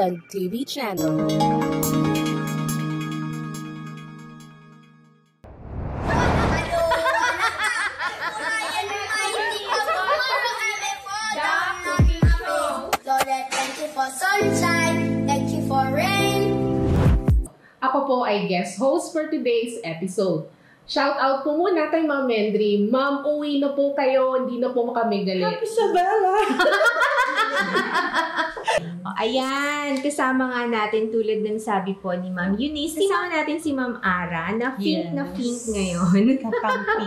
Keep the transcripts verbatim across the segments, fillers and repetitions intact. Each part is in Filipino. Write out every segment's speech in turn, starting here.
Basilan T V channel. Sunshine, thank you for rain. Ako po ay guest host for today's episode. Shout out po muna kay Ma'am Mendry. Ma'am, uwi na po kayo. Hindi na po kami galit. Happy Sabala! Oh, ayan, kasama nga natin tulad ng sabi po ni Ma'am Eunice, kasama natin si Ma'am Ara na pink Yes. na pink ngayon. Kakampi.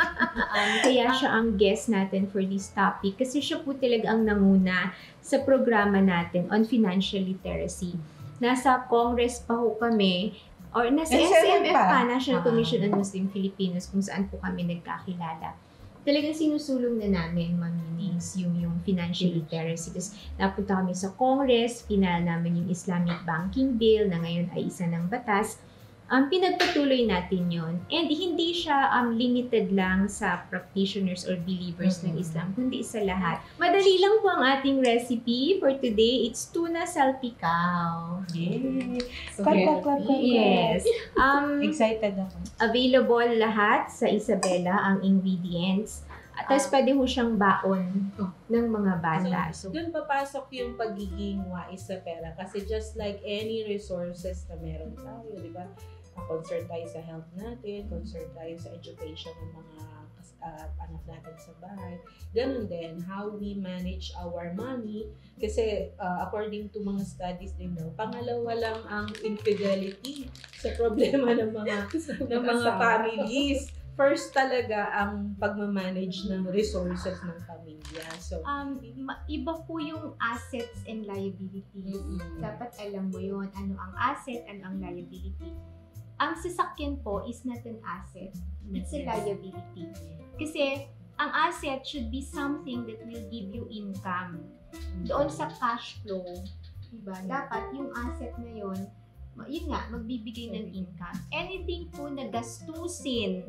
um, kaya siya ang guest natin for this topic kasi siya po talaga ang nanguna sa programa natin on financial literacy. Nasa Congress pa ho kami or nasa S M S M F F pa. pa, National Ah. Commission on Muslim Filipinos, kung saan po kami nagkakilala. Talagang sinusulong na namin, Ma'am Eunice, yung, yung financial literacy. Kasi napunta kami sa Congress, final namin yung Islamic Banking Bill na ngayon ay isa ng batas. Um, pinagpatuloy natin yon. And hindi siya um, limited lang sa practitioners or believers Mm-hmm. ng Islam, kundi sa lahat. Madali lang po ang ating recipe for today. It's tuna salpicao. Yay! So, Clap, clap, clap, clap. Yes. Um, Excited ako. available lahat sa Isabela ang ingredients. At tapos pwede ho siyang baon ng mga bata. So, Doon papasok yung pagiging wais sa pera. Kasi just like any resources na meron tayo, di ba? Concern tayo sa health natin, concern tayo sa education ng mga uh, anak natin sa bahay. Ganun din, how we manage our money. Kasi uh, according to mga studies din daw, pangalawa lang ang infidelity sa problema ng mga ng mga families. First talaga ang pagmamanage ng resources ng pamilya. So, um, ma- iba po yung assets and liabilities. Mm-mm. Dapat alam mo yun, ano ang asset, ano ang liability. Ang sasakyan po is not an asset. It's a liability. Kasi ang asset should be something that will give you income. Doon sa cash flow, diba? Dapat yung asset na yun, ma- yun nga, magbibigay ng income. Anything po na gastusin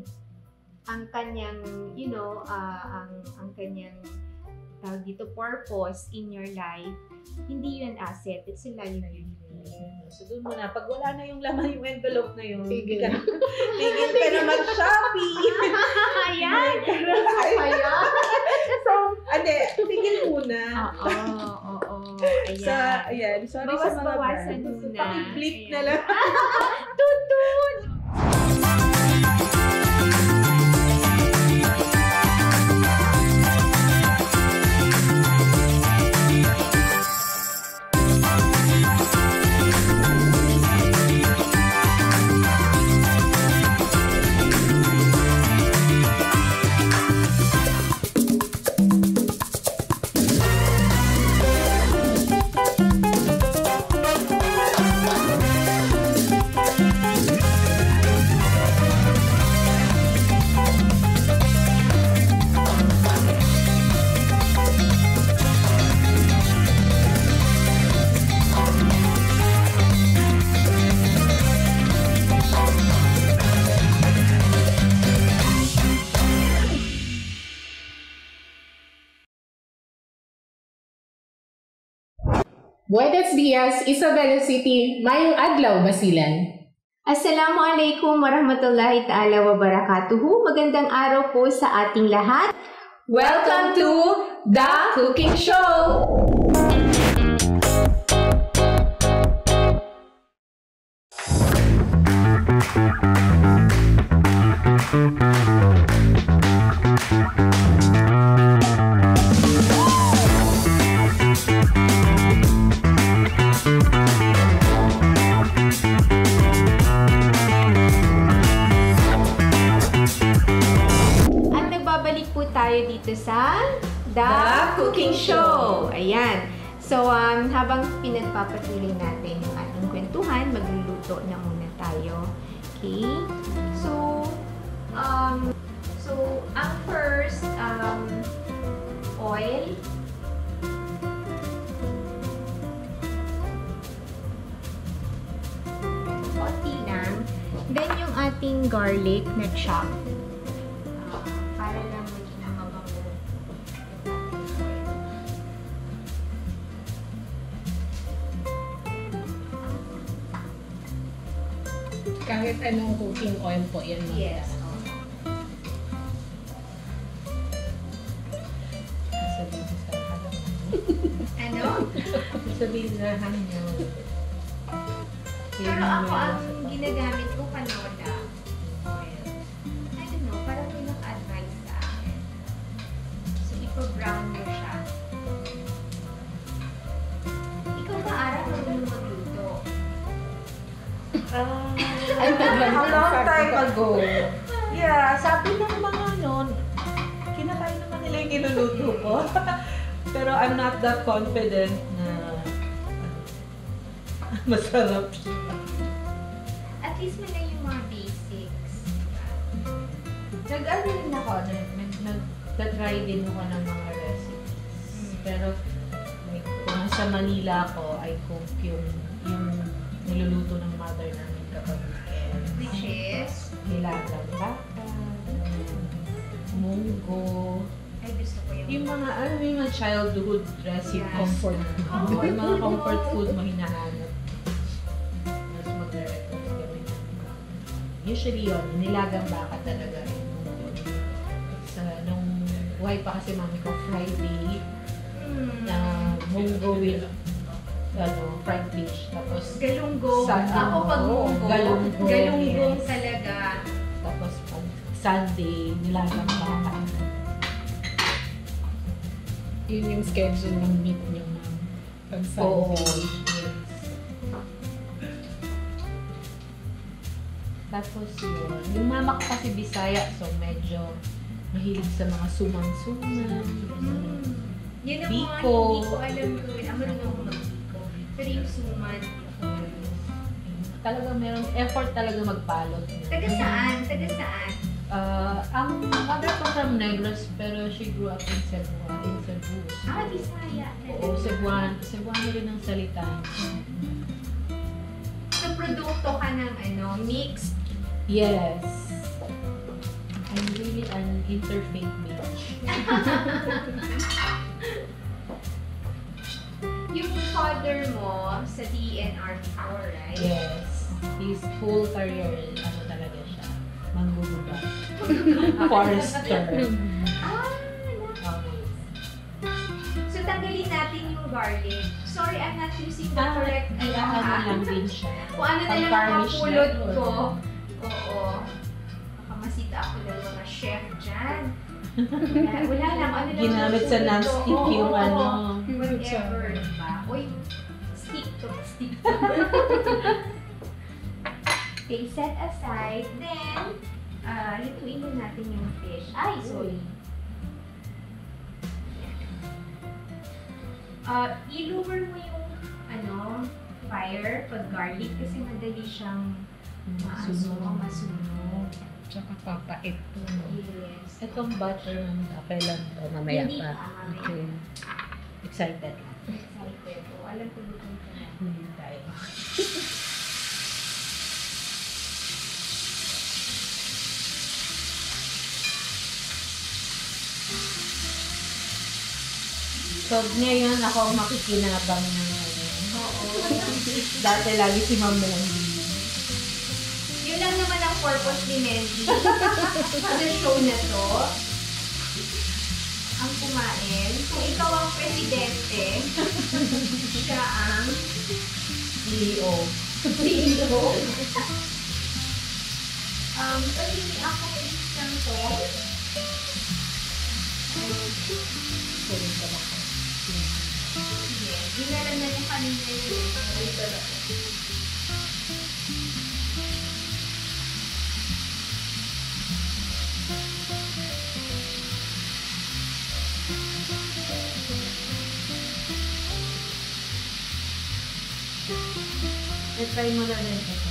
ang kanyang, you know, uh, ang ang kanyang tawag dito, purpose in your life, hindi yun asset, it's a liability. So doon muna, pag wala na yung laman yung envelope na yun, Tigil. ka, tigil ka na mag-Shopee. Ayan! Ayan! So, ade, tigil muna. Oo, oo, oo. Ayan. Sa, ayan, sorry sa mga Bawas-bawasan brands. muna. Paki-click na Ayan. lang. Tutun! Buenos dias, Isabela City, mayong adlaw, Basilan. Assalamualaikum warahmatullahi ta'ala wabarakatuhu. Magandang araw po sa ating lahat. Welcome to The Cooking Show! At nagbabalik po tayo dito sa The, The Cooking Cooking Show. Ayan. So, um, habang pinagpapatuloy natin yung ating kwentuhan, magluluto na muna tayo. Okay? So, um, so, ang first, um, oil. Konti lang. Then, yung ating garlic na chop. Uh, para lang maging mabango. Kahit anong cooking oil po yan. ma'am. Yes. oo. Sabihin ko sa harap. Ano? Sabihin na niyo. Pero ako, ang ginagamit ko canola oil. I don't know, parang may naka-advise sa akin. So, ipo-brown mo siya. Ikaw ba, Ara, marunong magluto? Ah, Ay, tagal a na, long sabi time ko. ago. Yeah, sabi ng mga nun, kinakain naman nila yung niluluto ko. Pero I'm not that confident na ano, masarap siya. At least may na yung mga basics. Nag-ano rin ako, nag- nag- nag-try din ako ng mga recipes. Mm. Pero like, kung nasa Manila ako, I cook yung, yung niluluto ng mother namin kapag weekend. Which is, Nilagang baka, munggo, ay gusto ko yung... yung mga, ano yung mga childhood recipes. Yes. Comfort. Oo, yung mga comfort food mo hinahanap. Mas magre-request kami. Usually yun, nilagang baka talaga. Sa, nung buhay pa kasi mami ko, Friday, Hmm. na munggo with ano, fried fish. Tapos, Galunggong. Sa- Ako pag munggo. Galunggong, Galunggong yes. talaga. tapos pag Sunday, nilagang baka. Yun yung schedule ng meet niyo, ma'am. Pag Oo. Sunday. Yes. Tapos yun, yung mama ko kasi Bisaya, so medyo mahilig sa mga sumang-suman. Hmm. Yun ang mga Biko. hindi ko alam gawin. Ah, marunong ako mag-biko. Pero yung suman. Talaga meron effort talaga magbalot. Taga saan? Taga saan? Uh, ang mother ko from Negros, pero she grew up in Cebu. In Cebu. Ah, Bisaya. Oo, Cebuano. Cebuano rin ang salita. So, produkto ka ng ano, mixed. Yes. I'm really an interfaith bitch. Yung father mo sa D N R before, right? Yes. His whole career, ano talaga siya, mangguguba. Forester. Ah, nice. Um, So, tanggalin natin yung garlic. Sorry, I'm not using the ah, correct ay, ano ano ha. lang din siya. Kung ano na lang ang Pang-garnish mapulot na, ko. or- Oo. Baka masita ako ng mga chef dyan. Wala, wala lang. Ano lang Ginamit sa mapulot ko. non-stick Oo, yung oo. ano. Whatever, diba? Uy, stick to, stick to. Okay, set aside. Then, ah, lutuin na natin yung fish. Ay, sorry. Ah, i-lower mo yung, ano, fire pag garlic kasi madali siyang maaso, Sunog. masunog. Tsaka papait po. no? Yes. Itong butter, kailan to? Mamaya Hindi pa. pa, mamaya. Okay. Excited. Excited. O, alam ko lutuin ko na. Hindi tayo. So, ngayon ako ang makikinabang ng ano. Oo. Dati lagi si Ma'am Mendy. Yun lang naman ang purpose ni Mendy. Sa show na to, ang kumain. Kung ikaw ang presidente, siya ang C E O. C E O. um, pwede ako isang to. Sorry ka na. Sige, dinalan na niya kanina yun. Dito na po. I-try mo na rin ito.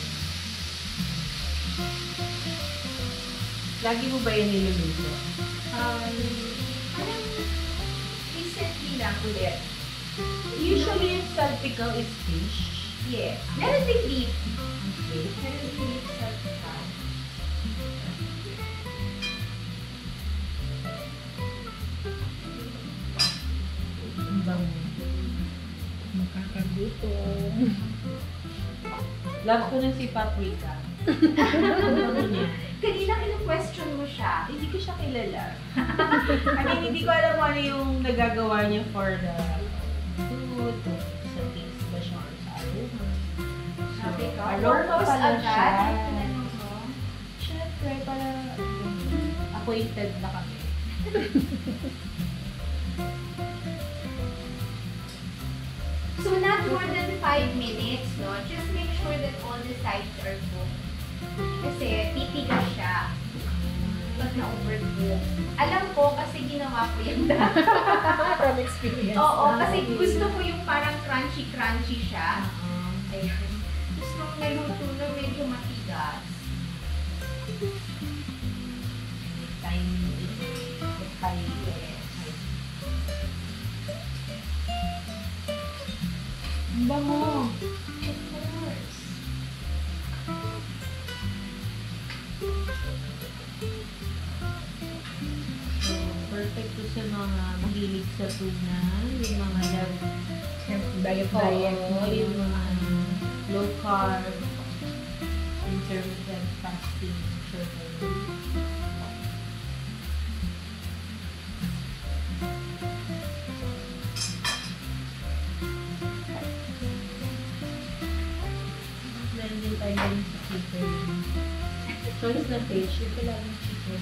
Lagi mo ba yan niluluto? Um, parang recently lang ulit. Usually, yung salpicao is fish. Yes. Meron din beef. Okay. Meron din beef sa pagkaw. Ang bango. Makakagutom. Love ko na si paprika. Ano niya? Kanina kinu-question mo siya. Hindi ko siya kilala. I mean, hindi ko alam kung ano yung nagagawa niya for the food, kung sa taste ba siya or sa aroma. Sabi ka, aroma purpose pala agad. siya. Yung tinanong mo. Siyempre, para acquainted na kami. So not more than five minutes, no? Just make sure that all the sides are cooked. Kasi titigas siya pag na-overcook. Alam ko kasi ginawa ko yung dati. From experience. Oo, kasi gusto ko yung parang crunchy-crunchy siya. Uh-huh. Ayun. Tapos nung naluto na medyo matigas. Tiny, tiny. Ang bango. Of course. Perfect to sa mga mahilig sa tuna, yung mga love, Diet, Oo, diet. yung mga ano, low carb, intermittent fasting, sugar. Meron din tayo galing sa chicken. Choice na fish, yung kailangan chicken.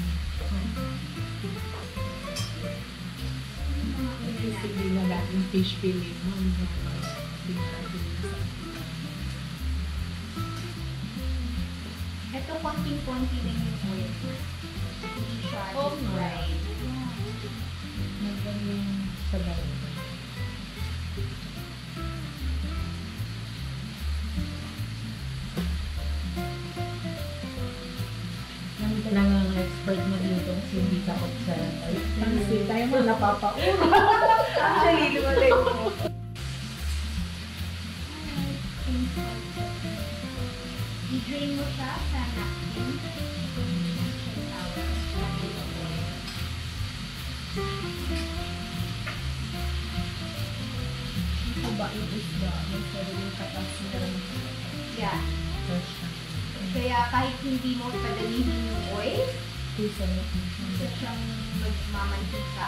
Sige na laging fish fillet mo. Ito konting-konti lang yung oil. Hindi siya Oo deep nga. fried. Nagwan yung sabaw. Nang talagang expert magluto kasi hindi takot sa Kasi tayo mo napapauro. Actually, lumalay mo. I-drain mo siya sa napkin. Haba yung isda. Pero yung katas na rin. Yeah. Kaya kahit hindi mo padalihin yung oil, Pusa na gusto siyang magmamantika.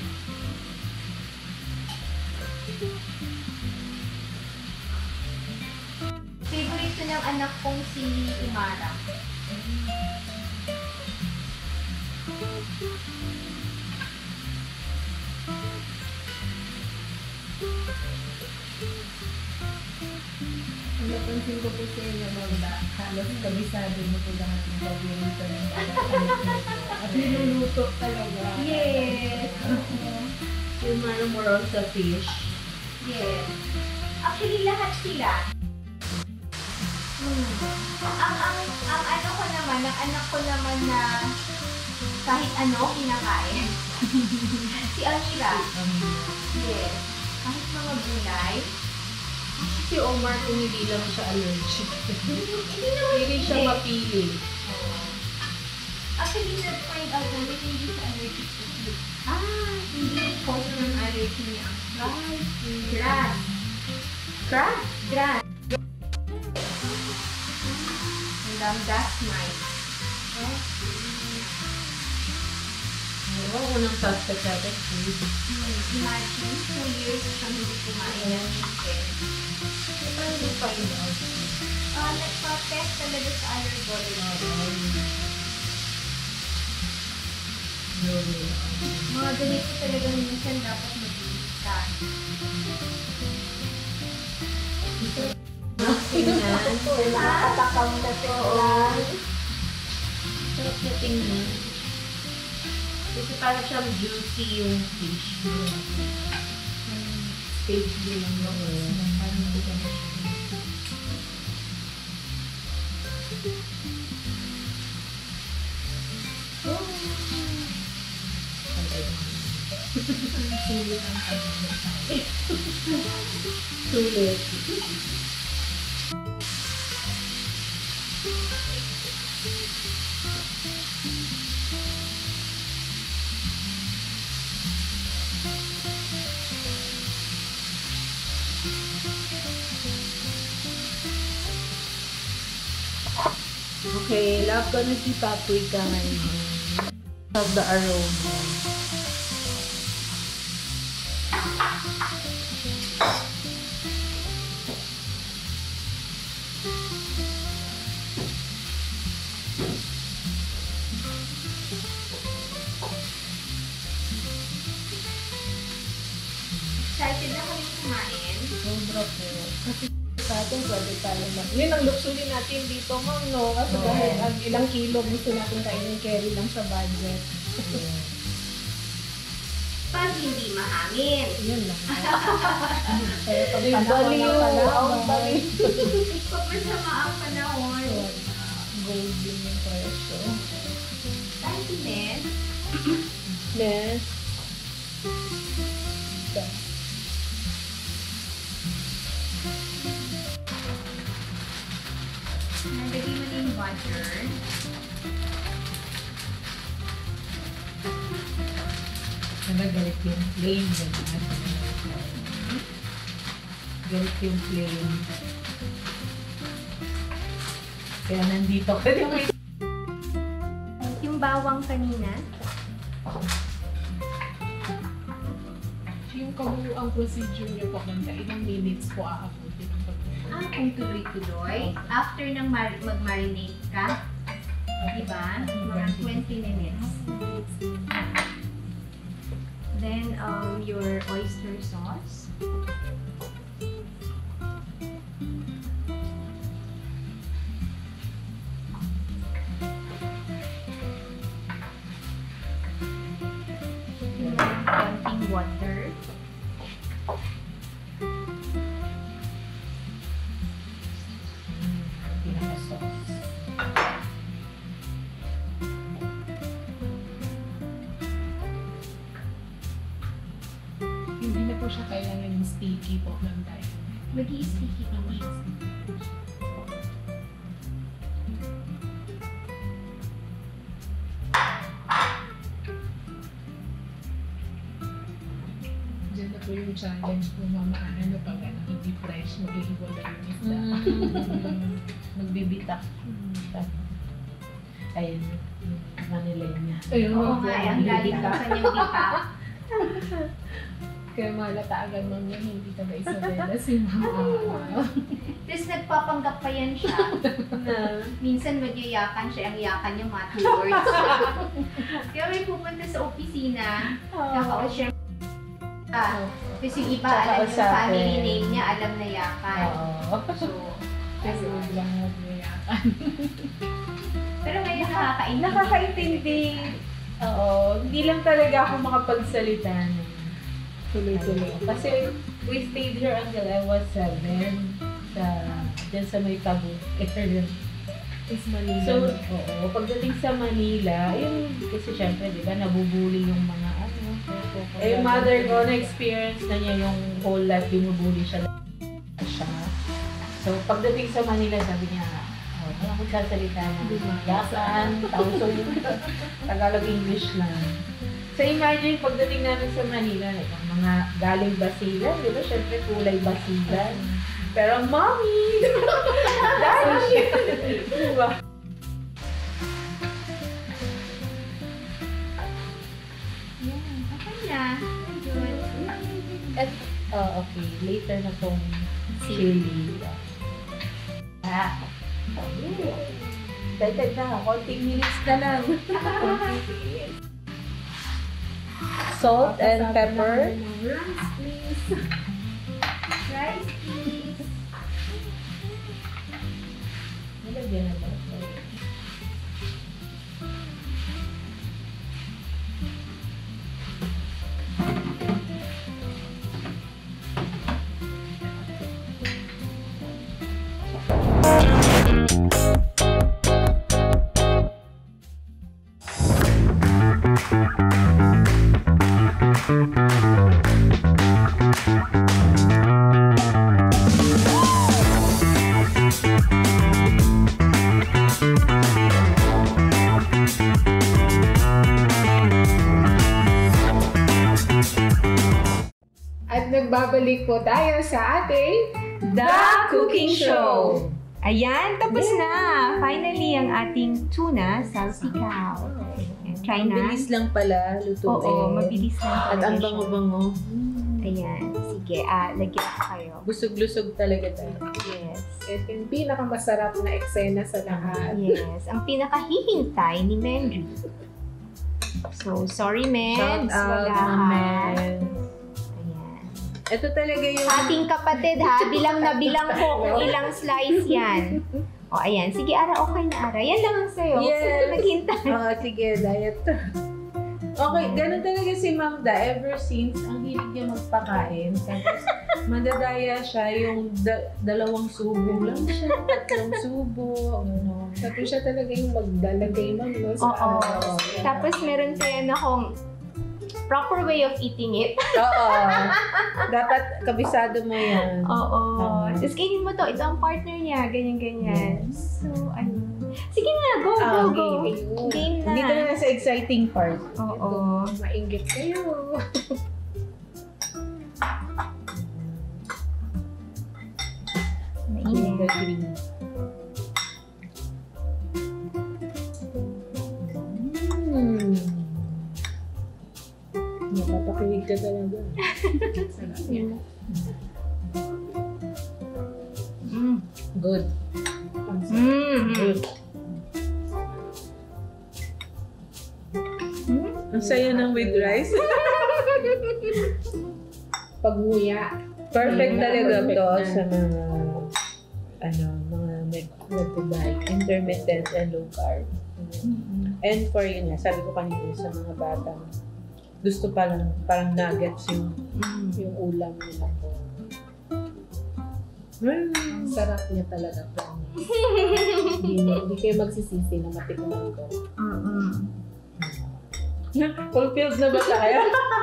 Favorite ko ng anak kong si Imara. Ang napansin ko po sa inyo, Manda, halos kabisado mo po lahat ng paborito ng at niluluto talaga. Yes! Yung mga more on sa fish. Yes. Actually, lahat sila. Hmm. Ang, ang, ang ano ko naman, ang anak ko naman na kahit ano, kinakain. Si Amira. Yes. Kahit mga gulay. Si Omar, kung hindi lang siya allergic. Hindi naman Hindi siya hindi. mapili. Actually, na-find out namin hindi siya allergic to food. Ah, hindi cause ng allergy niya. Right. Grass. Grass? Grass. And um, that's nice. Oo, unang suspect natin, food. Hmm, imagine, two years siyang hindi kumain ng chicken. Paano yung find out? Ah, nagpa-test talaga sa allergologist. No way. Mga ganito talaga minsan dapat mag-iisa. Tingnan. Nakakatakam na to. Sarap na tingnan. Kasi parang siyang juicy yung fish. Stage din lang Oo. yun. Parang hindi ka na siya. Sulit ang pag-ibig. Sulit. Okay, love ko na si paprika ngayon. Love the aroma. Excited na kami kumain. Sobra po. Kasi sa atin, pwede tayo mag... Yun ang luxury natin dito, ma'am, no? Kasi Oo. kahit ang ilang kilo gusto natin kainin, carry lang sa budget. Pag hindi mahangin. Yun lang. Kaya pag Yung panahon baliw, ng panahon, ang baliw. Pag masama ang panahon. gold din yung presyo. Thank you, Ned. Yes. Nalagay mo na yung butter. Nagagalit yung flame. Galit yung flame. Kaya nandito ka din. Yung bawang kanina. Yung kabuuang procedure niyo po, Manda, ilang minutes po aabutin ang pagkakas? Ah, kung tuloy-tuloy. After nang mar- mag-marinate ka, diba? Mga twenty minutes. Then, um, your oyster sauce. Then, konting water. Pinaka-sauce. Hindi na po siya kailangan yung sticky po, Manda. Mag-i-sticky hindi. Diyan na po yung challenge po, Mama. Ano pag ano, hindi fresh, maghihiwala yung isda. Mm. Magbibitak. Ayun, yung Manila niya. Ayun, Oo nga, eh, ang galing ng kanyang bitak. Kaya malata agad, Ma'am, yan, hindi taga Isabela si Mama. Tapos nagpapanggap pa yan siya. Na, Minsan magyayakan siya, ang yakan niya mga two words. Kaya may pupunta sa opisina, kakaos siya. Ah, kasi yung iba alam yung Kakausapin. family name niya, alam na yakan. oo. So, Kasi ano. biglang magyayakan. Pero ngayon nakakaintindi. Nakakaintindi. Oo, hindi lang talaga ako makapagsalita. ng Tuloy-tuloy. Kasi we stayed here until I was seven. Sa, dyan sa may Tabu area. Is Manila. So, oo, pagdating sa Manila, yun, kasi syempre, di ba, nabubuli yung mga ano. Eh, yung mother ko, na-experience na niya yung whole life, binubuli siya. siya. So, pagdating sa Manila, sabi niya, oh, wala akong sasalita na. Yakan, tauso yung Tagalog English lang. So, imagine, pagdating namin sa Manila, like, ang mga galing Basilan, di ba, syempre, kulay Basilan. Pero, mommy! Daddy! Diba? Yan, okay na. Good. At, oh, okay. Later na tong chili. Ah. Excited na ako. Konting minutes na lang. Salt and pepper. Rice, please. Rice, please. Nalagyan na ba? At nagbabalik po tayo sa ating The Cooking Show! Ayan, tapos na. Finally, ang ating tuna salsikaw. Ayan, try na. Mabilis lang pala lutuin. Oo, mabilis lang At talaga ang siya. bango-bango. Ayan, sige. Ah, lagyan ko kayo. Busog-lusog talaga tayo. Yes. Ito yung pinakamasarap na eksena sa lahat. Yes. Ang pinakahihintay ni Mendry. So, sorry, Shout Meds. out, Wala ka. naman. Ayan. Ito talaga yung... Ating kapatid ha, bilang na bilang ko kung ilang slice yan. O, ayan. Sige, Ara, okay na, Ara. Yan lang ang sa'yo. Yes. Naghintay. Oo, sige, diet. Okay, ganun talaga si Ma'am Da. Ever since, ang hilig niya magpakain. Tapos, madadaya siya yung da- dalawang subo lang siya. Tatlong subo. Ano. Tapos siya talaga yung magdalagay man, no? Sa Oo. ano. Tapos, meron tayo na akong proper way of eating it. Oo. Dapat kabisado mo yan. Oo. Tama. Tapos, kainin mo to. Ito ang partner niya. Ganyan-ganyan. So, ano. Sige nga, go, go, Ah, go. game. Game na. Dito na sa exciting part. Oo. Mainggit kayo. In the Mainit. green. Mm. Napapakilig ka talaga. Sarap niya. Mm. Good. Ang sarap. Mm. Good. Ang saya ng with rice. Pag-nguya. Perfect Ayun, talaga perfect to na. sa mga ano, mga nag- nagtibay, intermittent and low carb. And for yun nga, sabi ko kanina sa mga bata, gusto pa lang, parang nuggets yung Mm. Yung ulam nila po. mm. Ang sarap niya talaga po. Hindi, hindi kayo magsisisi na matikman ko. Mm-mm. Fulfilled na ba tayo?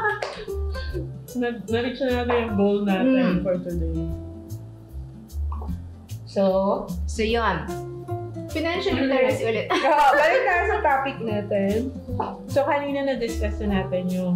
Na- Na-reach na natin yung goal natin Mm. for today. So, So, yun. Financial literacy ulit. oh, balik tayo sa topic natin. So, kanina na-discuss na natin yung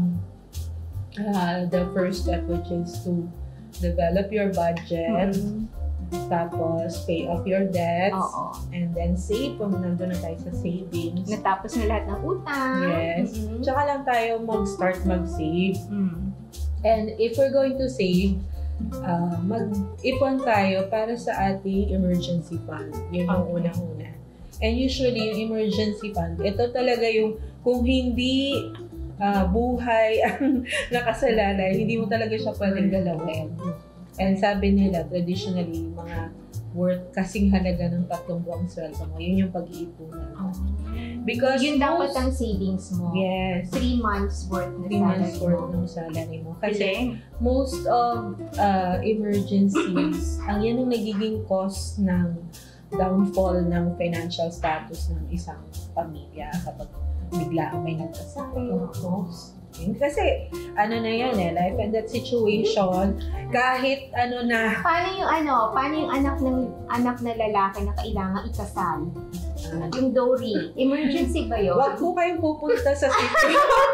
uh, the first step, which is to develop your budget, Mm. tapos pay off your debts, Oo. and then save kung nandun na tayo sa savings. Natapos na lahat ng utang. Yes. Mm-mm. Tsaka lang tayo mag-start mag-save. Mm. And if we're going to save, uh, mag-ipon tayo para sa ating emergency fund. Yun yung Okay. unang-una. And usually, yung emergency fund, ito talaga yung kung hindi uh, buhay ang nakasalalay, hindi mo talaga siya pwedeng galawin. And sabi nila, traditionally, mga worth kasing halaga ng tatlong buwang sweldo mo, yun yung pag-iipunan. Because Yun dapat most- ang savings mo. Yes. Three months worth na Three months salary worth mo. ng salary mo. Kasi Kasi, most of uh, emergencies, ang yan ang nagiging cause ng downfall ng financial status ng isang pamilya kapag bigla may nagkasakit. No? Yun. Kasi ano na yan eh, life and death situation, kahit ano na, paano yung ano, paano yung anak ng anak na lalaki na kailangan ikasal? uh, Yung dowry. Emergency ba yun? wag po kayong pupunta sa city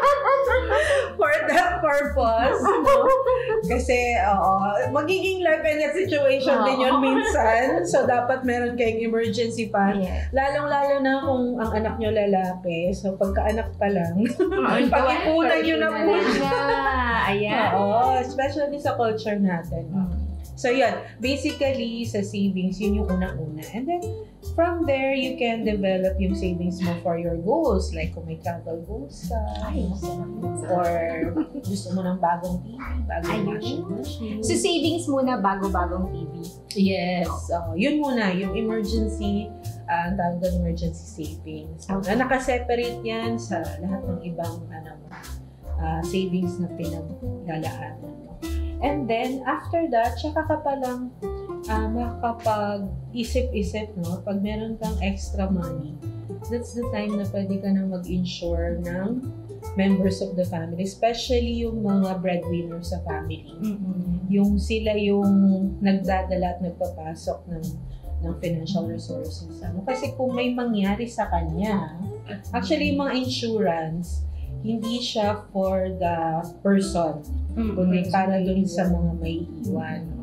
for that purpose. No? Kasi, oo, magiging life and death situation din yun Oo. minsan. So, dapat meron kayong emergency fund. Yeah. Lalong-lalo na kung ang anak nyo lalaki. So, pagka-anak pa lang, pag-ipunan nyo na po siya. Ayan. Oo, especially sa culture natin. No? So, yun. Basically, sa savings, yun yung unang-una. And then, from there, you can develop yung savings mo for your goals. Like, kung may travel goals ka, Ay, sarap yun. or gusto mo ng bagong T V, bagong Ayun. washing machine. So, savings muna bago-bagong T V. Yes. So, yun muna, yung emergency, uh, ang tawag doon, emergency savings. Okay. Na nakaseparate yan sa lahat ng ibang ano, uh, savings na pinaglalaanan mo. And then, after that, tsaka ka palang uh, makakapag-isip-isip, no? Pag meron kang extra money, that's the time na pwede ka nang mag-insure ng members of the family, especially yung mga breadwinners sa family. Mm-hmm. Yung sila yung nagdadala at nagpapasok ng ng financial resources. Ano? Kasi kung may mangyari sa kanya, actually yung mga insurance, hindi siya for the person, kundi para dun sa mga may iwan.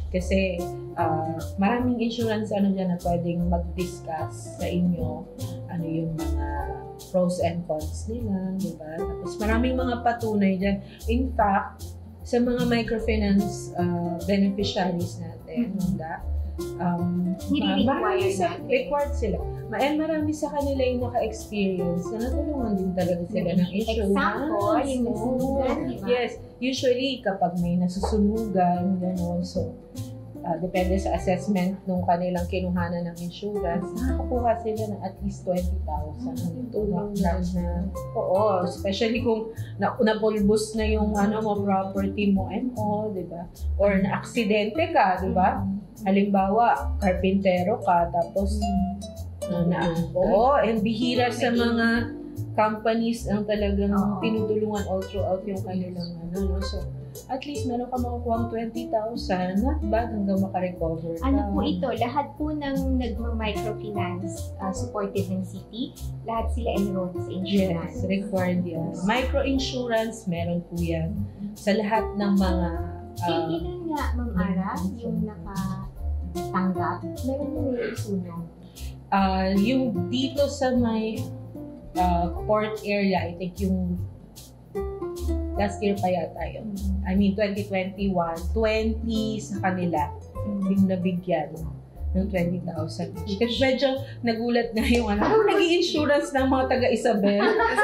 Kasi uh, maraming insurance ano dyan na pwedeng mag-discuss sa inyo ano yung mga pros and cons nila, di ba? Tapos maraming mga patunay dyan. In fact, sa mga microfinance uh, beneficiaries natin, mm-hmm. um, Nire-require sa, natin. required sila. Ma- and marami sa kanila yung naka-experience na natulungan din talaga sila ng insurance. Example, yung nasusugan, di ba? Yes. Usually, kapag may nasusunugan, gano'n, so, uh, depende sa assessment nung kanilang kinuhanan ng insurance, nakakakuha sila ng at least twenty thousand. Tulong na, na, oo, especially kung na, napulbos na yung ano mo, property mo and all, di ba? Or na-aksidente ka, di ba? Halimbawa, karpintero ka, tapos uh, na, oo, and bihira sa mga companies ang talagang Oo. tinutulungan all throughout yung kanilang ano, no? So, at least meron ka makukuha twenty thousand, not bad hanggang makarecover ka. Ano po ito? Lahat po ng nagma-microfinance uh, supported ng city, lahat sila enrolled sa insurance. Yes, required yan. Micro-insurance, meron po yan. Sa lahat ng mga... Eh, Uh, ilan nga, Ma'am Ara, yung nakatanggap? Meron na naisunog. uh, yung dito sa may uh, port area, I think yung last year pa yata yun. I mean, twenty twenty-one, twenty sa kanila yung nabigyan ng twenty thousand. Kasi medyo nagulat na yung ano, oh, nag-i-insurance ng mga taga-Isabel.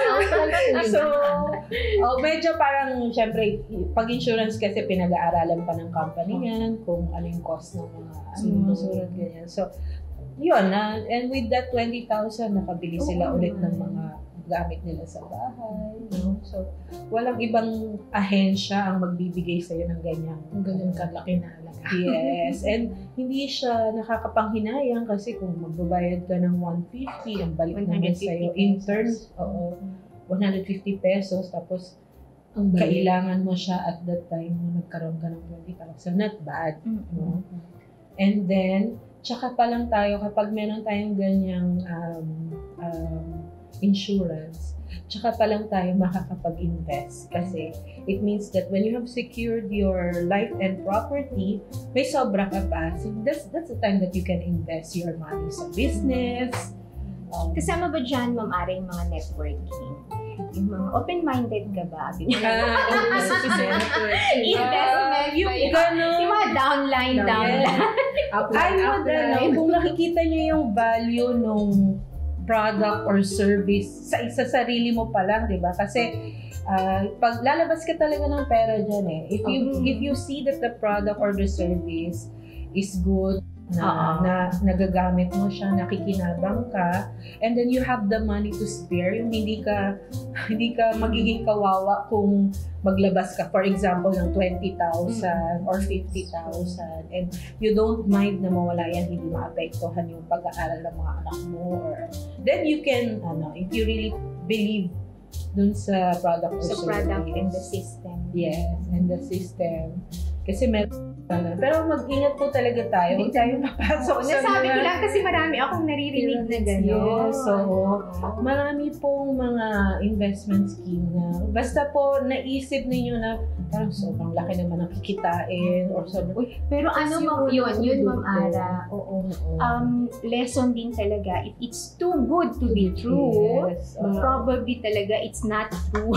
So, oh, medyo parang, syempre, pag-insurance kasi pinag-aaralan pa ng company yan, kung ano yung cost ng mga ano, surat, ganyan. So, yun, na, and with that twenty thousand, nakabili sila ulit ng mga gamit nila sa bahay. No? So, walang ibang ahensya ang magbibigay sa'yo ng ganyang Ganun kalaki na alaga. yes. And hindi siya nakakapanghinayang kasi kung magbabayad ka ng one hundred fifty, ang balik naman sa'yo in terms, oo, one hundred fifty pesos, tapos Ang balik. kailangan mo siya at that time mo nagkaroon ka ng twenty thousand. Not bad. Mm-hmm. No? And then, tsaka pa lang tayo, kapag meron tayong ganyang um, um, insurance, tsaka pa lang tayo makakapag-invest. Kasi it means that when you have secured your life and property, may sobra ka pa. So that's, that's the time that you can invest your money sa business. Um, Kasama ba dyan, Ma'am Ara, yung mga networking? Yung mga open-minded ka ba? ah, investment. Investment yung ba yun? gano'n. Yung mga downline, No, downline. Upline, Ano upline. ano, kung nakikita nyo yung value nung product or service sa isa sarili mo pa lang, 'di ba? Kasi uh, pag lalabas ka talaga ng pera diyan eh. If you Okay. if you see that the product or the service is good, na, Uh-uh. na nagagamit mo siya, nakikinabang ka, and then you have the money to spare, yung hindi ka hindi ka magiging kawawa kung maglabas ka, for example, ng twenty thousand or fifty thousand, and you don't mind na mawala yan, hindi maapektuhan yung pag-aaral ng mga anak mo, or then you can, ano, if you really believe dun sa product or Sa service. product and the system. Yes, and the system. Kasi meron pero mag-ingat po talaga tayo. Huwag tayo mapasok Oo, sa nasabi ko mga... lang kasi marami akong naririnig na gano'n. Yes, so, marami pong mga investment scheme na basta po naisip ninyo na parang sobrang laki naman ang kikitain or sobrang... Uy, pero ano Kasi ma'am yun, yun, yun good Ma'am po. Ara, oo. Oo. Um, lesson din talaga, if it's too good to be true, Yes, oo. probably talaga it's not true.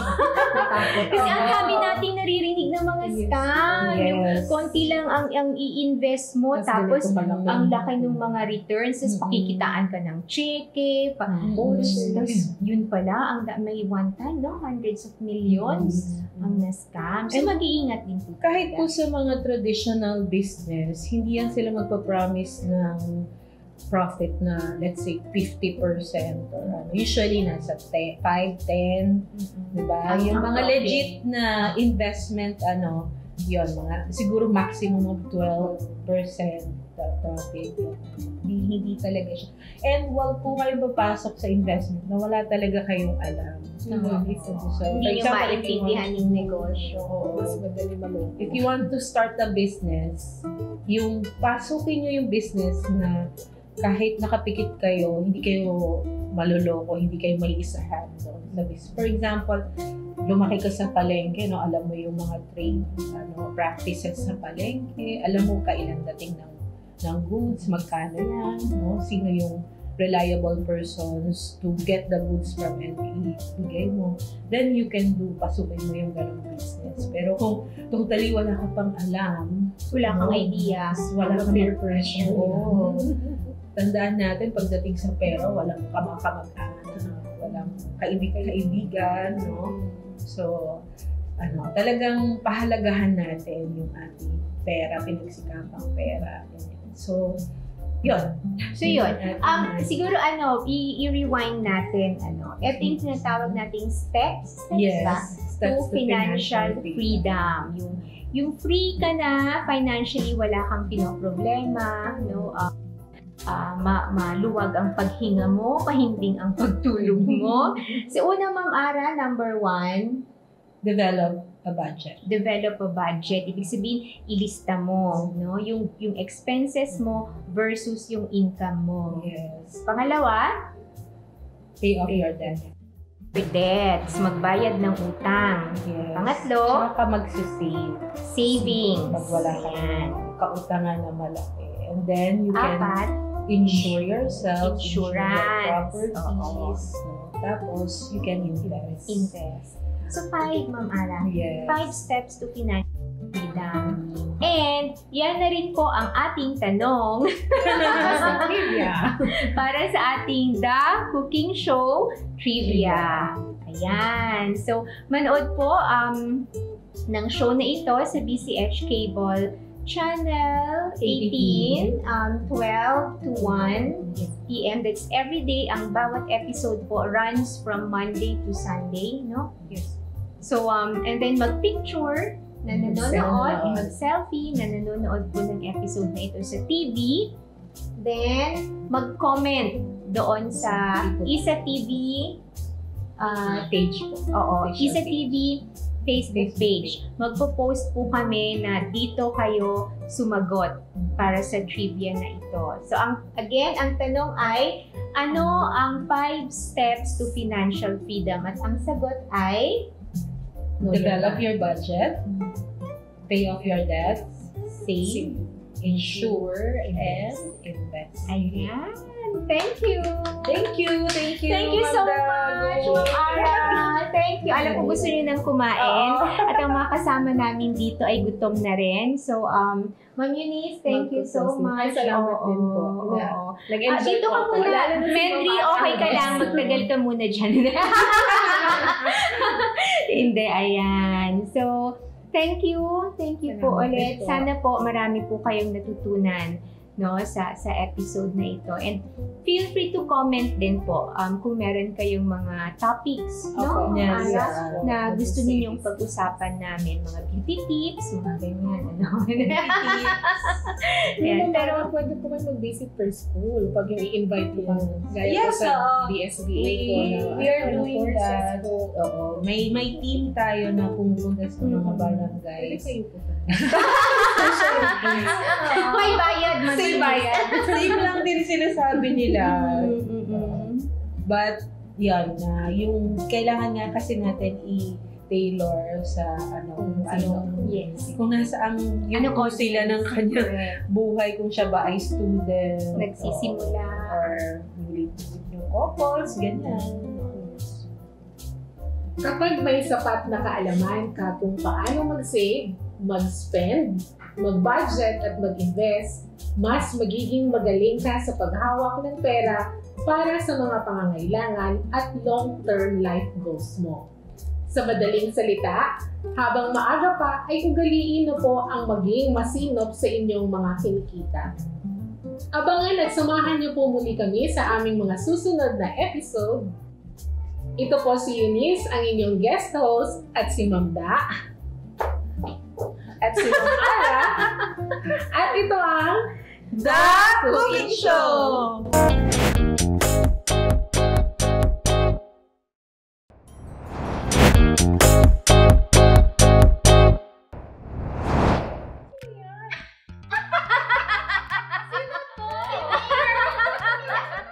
Kasi ang dami nating naririnig ng mga Yes. scam. Yung Yes. konti lang ang, ang i-invest mo, tapos ganito malaki. ang laki ng mga returns, tapos Mm-mm. pakikitaan ka ng cheque, pa, Mm-mm. tapos yun pala, ang da- may one time, no? Hundreds of millions ang na-scam. So, And mag-iingat din po. Kahit po talaga. sa mga traditional business, hindi yan sila magpa-promise ng profit na, let's say, fifty percent or ano. Usually, nasa five, ten, Mm-mm. diba? Ang- Yung ang mga profit. legit na investment, ano, yun, mga, siguro maximum of twelve percent profit. Hindi, hindi talaga siya. And wag po kayo papasok sa investment na wala talaga kayong alam. Mhm. So, so, Hindi nyo for example, if you maintindihan want- yung negosyo. Mas madali maloko. If you want to start a business, yung pasukin nyo yung business na kahit nakapikit kayo, hindi kayo maluloko, hindi kayo maiisahan doon sa business. For example, lumaki ka sa palengke, no, alam mo yung mga trade ano, practices sa palengke, alam mo kailan dating ng, ng goods, magkano yan, no, sino yung reliable persons to get the goods from and ibigay mo, then you can do, pasukin mo yung ganong business. Pero kung totally wala ka pang alam, Wala kang no, idea. wala kang peer pressure. Oo. Tandaan natin, pagdating sa pera, walang kamag-anak, walang kaibig-kaibigan, no? So, ano, talagang pahalagahan natin yung ating pera, pinagsikapang pera. So, yun. So yun. Um, siguro ano, i- i-rewind natin, ano, ito yung tinatawag nating steps, steps Yes. ba? That's To the financial freedom. Yung, yung free ka na, financially wala kang pinoproblema, no? Uh, uh, ma maluwag ang paghinga mo, pahimbing ang pagtulog mo. So una, Ma'am Ara, number one, Develop a budget. develop a budget. Ibig sabihin, ilista mo, no? Yung, yung expenses mo versus yung income mo. Yes. Pangalawa, Pay off your debt. debts, magbayad ng utang. Yes. Pangatlo, Tsaka ka magsisave. savings. Pag wala ka Ayan. kautangan na malaki. And then you can Apat, insure yourself, Insurance. insure your properties. No? Tapos, you can invest. invest. So, five, Ma'am Ara. Yes. Five steps to financial freedom. And, yan na rin po ang ating tanong Sa trivia. para sa ating The Cooking Show Trivia. Ayan. So, manood po um, ng show na ito sa B C H Cable Channel eighteen, um, twelve to one p m That's every day. Ang bawat episode po runs from Monday to Sunday, no? Yes. So, um, and then mag-picture na nanonood, Mag-selfie. mag-selfie na nanonood po ng episode na ito sa T V. Then, mag-comment doon sa Isa T V uh, Page po. Oo, Official Isa T V Facebook page. Magpo-post po kami na dito kayo sumagot para sa trivia na ito. So, ang, again, ang tanong ay, ano ang five steps to financial freedom? At ang sagot ay, Develop your budget. Pay off your debts. save. Insure. And invest. Ayan. Thank you. Thank you. Thank you. Thank you so Ma'am much, Dago. Ma'am Ara. Thank you. Alam ko gusto niyo nang kumain. At ang mga kasama namin dito ay gutom na rin. So, um, Ma'am Eunice, thank you so Magpupusin. much. Ay, salamat din po. Oo, Na- oo. Nag-enjoy Ah, dito po ka ako. muna. Lalo na si Mendri, Mama okay ka Agnes. lang. Magtagal ka muna dyan. Hindi, ayan. So, thank you. Thank you po Salamat ulit. din po. Sana po marami po kayong natutunan, no, sa sa episode na ito. And feel free to comment din po um, kung meron kayong mga topics, no, Opo. Ma'am Yes, Ara, yes. na gusto ninyong pag-usapan namin, mga beauty tips, mga ganyan, ano. Ayan, Pero pero pwede po kayo mag-visit per school pag yung i-invite po kami. Gaya Yes, po sa oo. D S B A We, po na we are ano, doing courses that. po. Oo. May may team tayo na pumupunta sa mga Mm. Pwede barangays. kayo po. may bayad, may Same, bayad. same lang din sinasabi nila. Mm-mm. But, yan, na yung kailangan nga kasi natin i-tailor sa ano, Kung ano, Yes. kung nasaan yung Ano kung sila ng kanyang Correct. buhay, kung siya ba ay student, Nagsisimula. or newly yung couples, ganyan. Kapag may sapat na kaalaman ka kung paano mag-save, mag-spend, mag-budget at mag-invest, mas magiging magaling ka sa paghawak ng pera para sa mga pangangailangan at long-term life goals mo. Sa madaling salita, habang maaga pa ay ugaliin na po ang maging masinop sa inyong mga kinikita. Abangan at samahan niyo po muli kami sa aming mga susunod na episode. Ito po si Eunice, ang inyong guest host, at si Ma'am Da, at si Ma'am Ara, at ito ang The Cooking Show!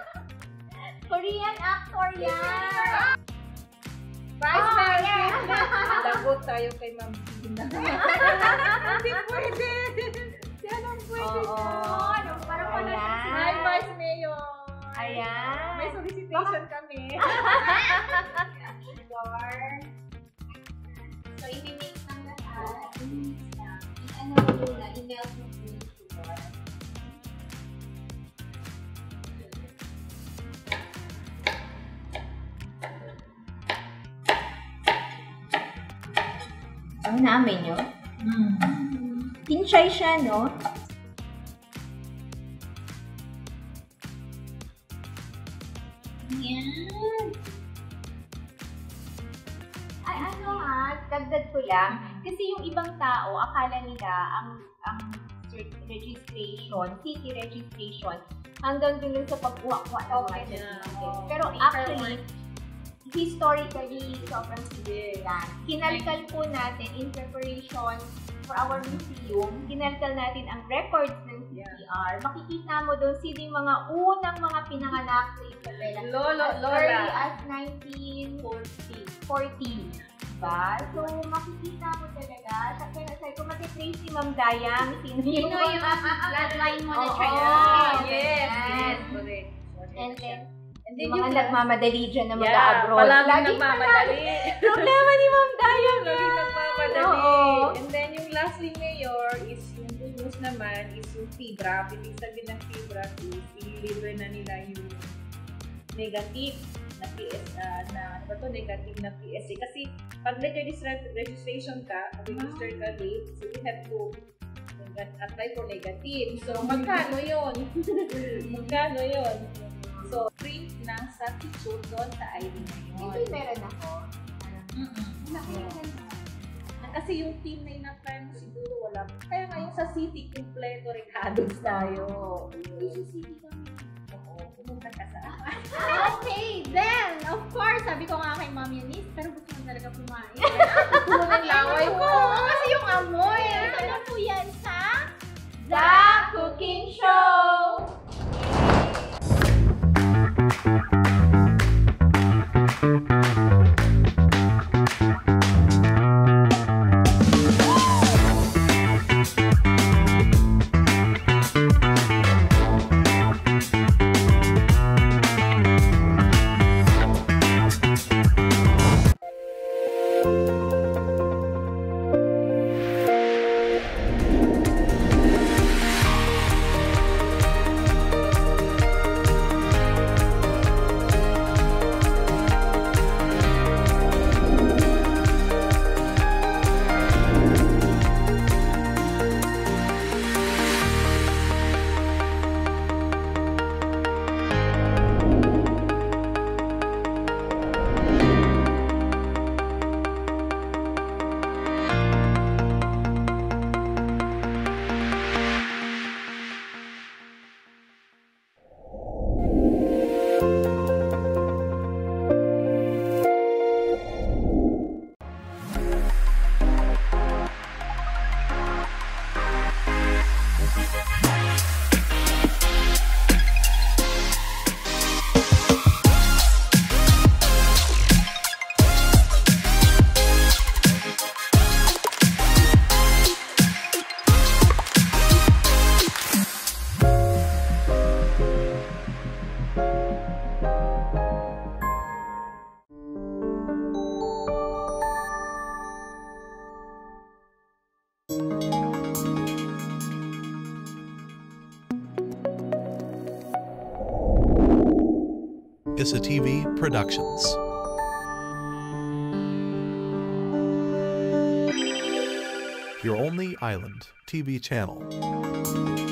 Korean actor yan! Vice Oh, President yeah. tayo kay Ma'am Gina. Hindi pwede. Yan ang pwede. Oo. Ano, parang wala Ayan. si Hi, Vice Mayor. Ayan. May solicitation kami. So, i-make ng lahat. Ano mo muna, i-melt mo muna yung sugar. Ang namin nyo. Pinchay siya, no? Yan. Ay, ano ha, dagdag ko lang. Kasi yung ibang tao, akala nila ang ang cert- registration, city registration, hanggang dun sa pagkuha-kuha ng mga Okay na. certificate. Pero actually, historically, sobrang severe yan. Kinalkal po natin in preparation for our museum, kinalkal natin ang records ng C T R. Makikita mo doon sino yung mga unang mga pinanganak sa Isabela. Lolo, As early Lola. as nineteen forty. Diba? So, makikita mo talaga. Sa kaya sabi ko, matitrace si Ma'am Dayang. Sino yung Sino yung bloodline mo na Oo, child? Yes, Yes. yes, correct. And then, And yung then mga yung nagmamadali dyan na yeah, mag-abroad. palaging Lagi nagmamadali. problema ni Ma'am Dayang. Laging nagmamadali. Oo. And then yung lastly, Mayor, is yung good news naman is yung FIBRA. Ibig sabihin ng FIBRA is i-deliver na nila yung negative na P S uh, na ano ba to, negative na P S A. Kasi pag nag-register registration ka, register ka late, so you have to apply for negative. So, magkano yun? Magkano yun? So, print ng substitute doon sa I D na yun. Hindi meron ako. Mm-mm. Kasi yung team na in-apply mo siguro wala. Kaya ngayon sa city, kompleto recados tayo. Hindi sa city kami. Oo, pumunta ka sa Okay, then, of course, sabi ko nga kay Ma'am Eunice, pero gusto mo talaga kumain. puno ng laway ko. Oo, kasi yung amoy. Ito na po yan sa The Cooking Show! Issa T V Productions. Your only island T V channel.